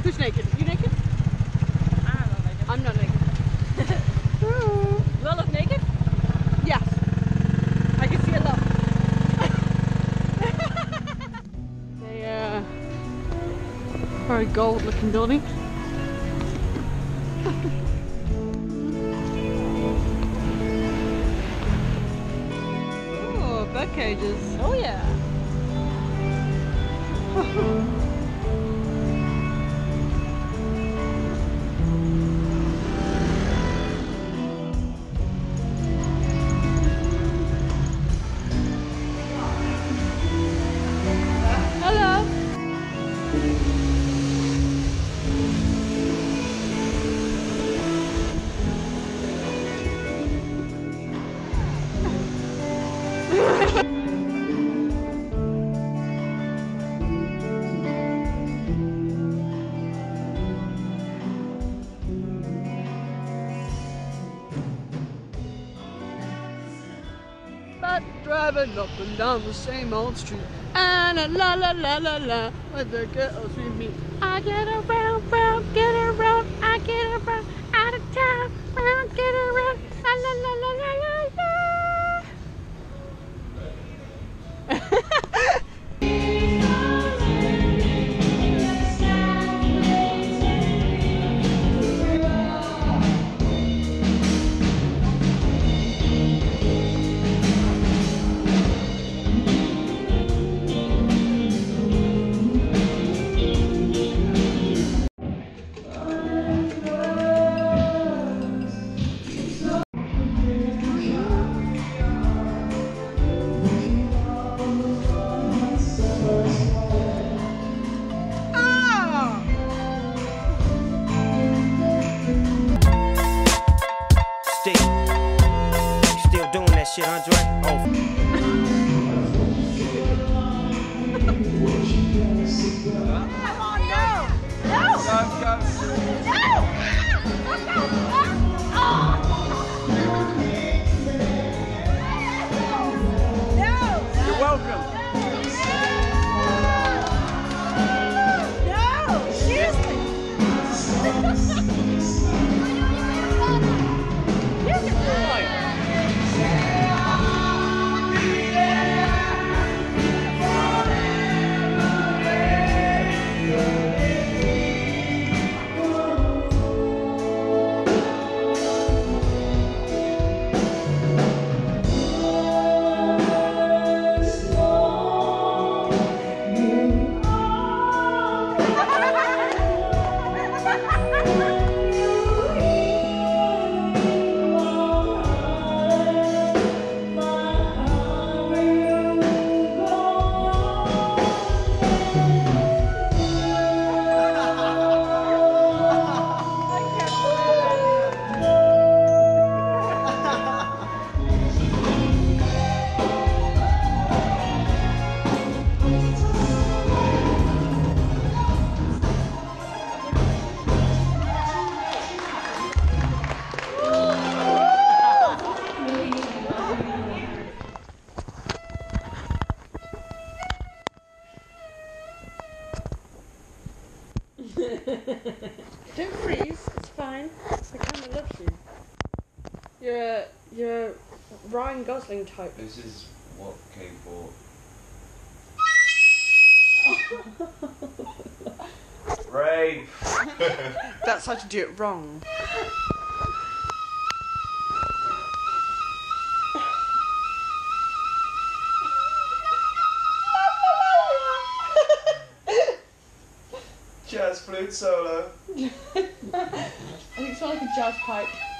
Who's naked? You naked? I'm not naked. I'm not naked. Do I look naked? Yes. I can see a lot. They very gold looking building. Oh, bird cages. Oh yeah. But driving up and down the same old street, and a la la la la la, with the girls we meet. I get around, get around, I get around, out of town, get around, la la la la la la la. Still doing that shit, Andre? Oh. Come on, no! No! Go, go. No! No! You're welcome. No! Seriously! You can fly! Don't freeze, it's fine. The camera loves you. You're a Ryan Gosling type. This is what came for. Rape! That's how to do it wrong. Jazz flute solo. I think it's more like a jazz pipe.